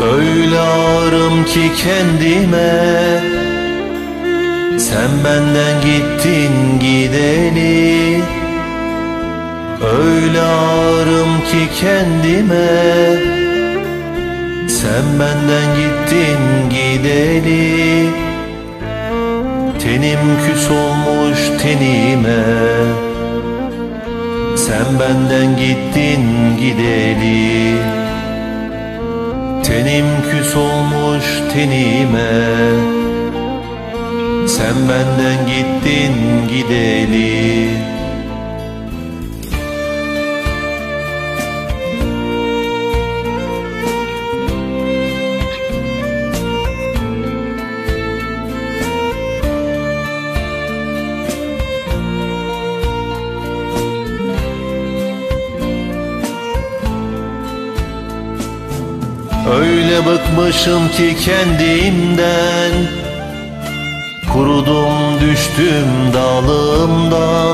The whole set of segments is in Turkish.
Öyle ağrım ki kendime, sen benden gittin gideli. Öyle ağrım ki kendime, sen benden gittin gideli. Tenim küs olmuş tenime, sen benden gittin gideli. Tenim küs olmuş tenime, sen benden gittin gideli. Öyle bıkmışım ki kendimden, kurudum düştüm dalımdan.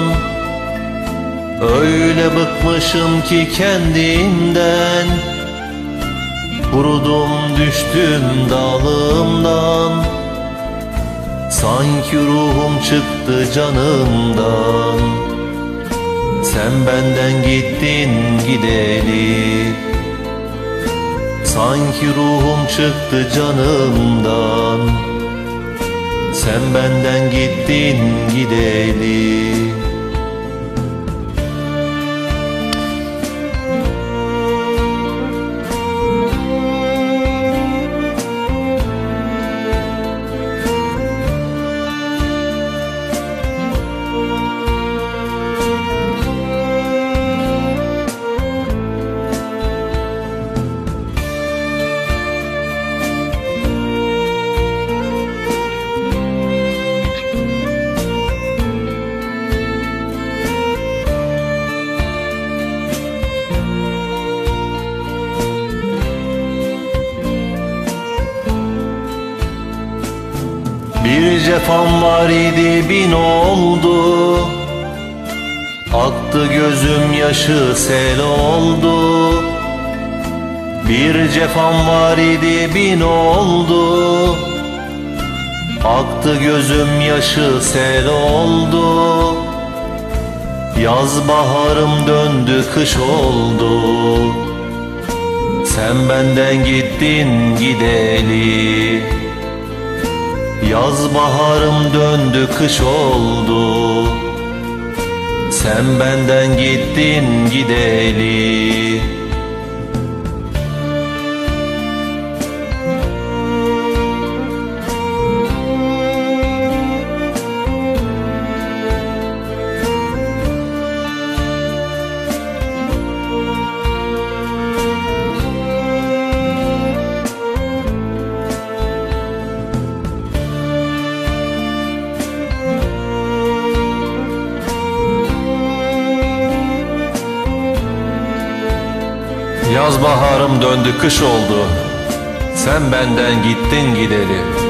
Öyle bıkmışım ki kendimden, kurudum düştüm dalımdan. Sanki ruhum çıktı canımdan, sen benden gittin gideli. Sanki ruhum çıktı canımdan, sen benden gittin gideli. Bir cefam var idi bin oldu, aktı gözüm yaşı sel oldu. Bir cefam var idi bin oldu, aktı gözüm yaşı sel oldu. Yaz baharım döndü kış oldu, sen benden gittin gideli. Yaz baharım döndü kış oldu, sen benden gittin gideli. Yaz baharım döndü kış oldu, sen benden gittin gideli.